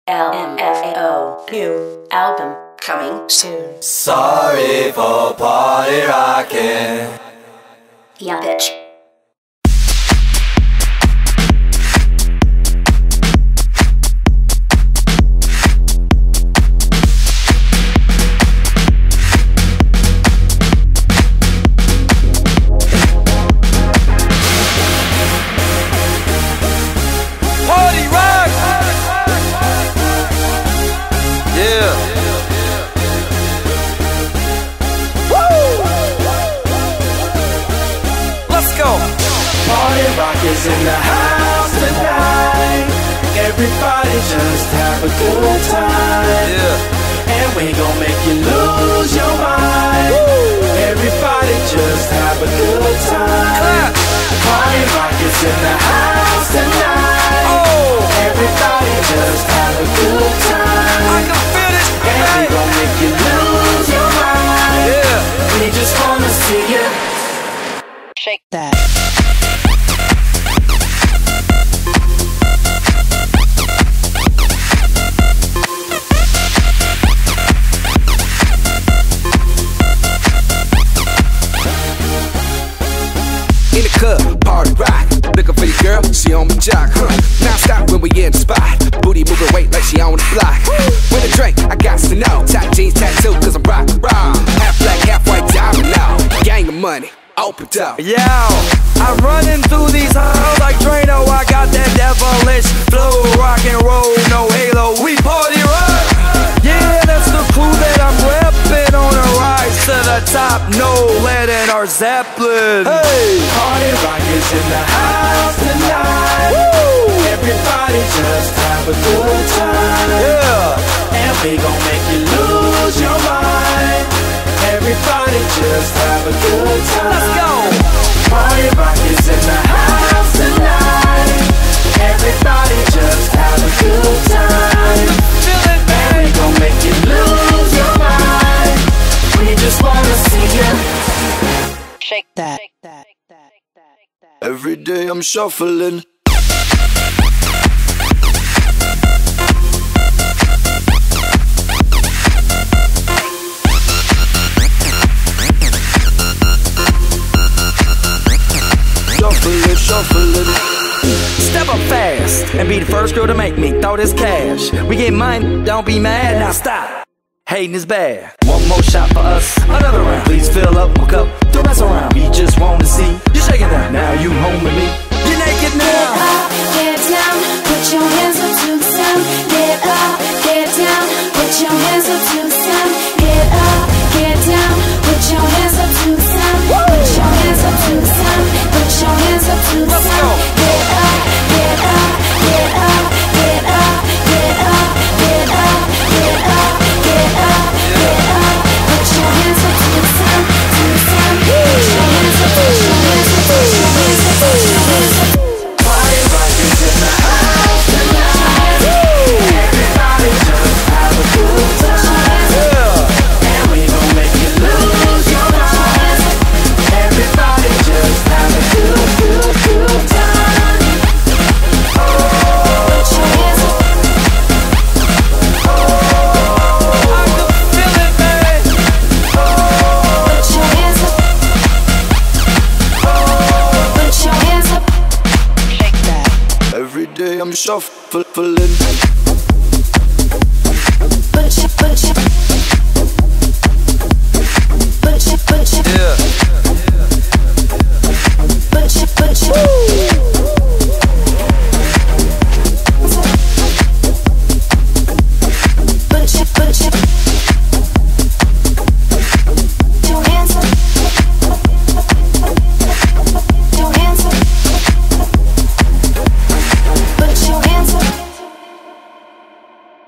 LMFAO. New album coming soon. Sorry for party rocking. Yeah, bitch. Party rock! Yeah. Woo! Let's go. Party rock is in the house tonight. Everybody just have a good time. Yeah. And we gon' make you lose your mind. Woo! Everybody just have a good time. Party rock is in the house tonight. Oh. Everybody just have a good time. I can feel it. And we gon' make you lose your mind. Yeah. We just wanna see you shake that. In the club, party rock. Looking for your girl, she on my jock, huh? Now stop when we in the spot. Booty moving weight like she on the block. With a drink, I got to know. Tight jeans, tattoo, cause I'm rock, raw. Half black, half white, diamond now. Gang of money, open up. Yeah, I'm running through these halls like Drano. I got that devilish flow, rock and roll, no halo. We party rock. Yeah, that's the crew that I'm reppin' on a rise to the top. No lead in our Zeppelin. Hey, party rock is in the house tonight. Woo! Everybody just have a good time. Yeah, and we gon' make you lose your mind. Everybody just have a good time. Let's go. Party rock is in the house tonight. Everybody just have a good time. Feel it, man. And we gon' make you lose your mind. We just wanna see you Shake that. every day. I'm shuffling. Shuffling. Step up fast and be the first girl to make me throw this cash. We get mine, don't be mad, now stop. Hating is bad. One more shot for us, another round. Please fill up my cup, don't mess around. We just want to see you shaking that. Now you home with me, you're naked now. Get up, get down, put your hands up to the sound. Get up, get down, put your hands up to the sound. Get up, get down, put your hands up to the sound. Put your hands up to the sound. Put your hands up to the sound. Get up, get up, get up, get up, get up, get up, get up, get up, get up. Put your hands up to the sound, to the sound. Put your hands up, put your hands up, put your hands up, put your hands up. Party rock is in the house tonight. Everybody just have a good time. Yeah. And we gon' make you lose your mind. Everybody just have a good time. Oh, Put your hands up. I can feel it, man. Put your hands up. Put your hands up. Shake that. Every day I'm shuffling.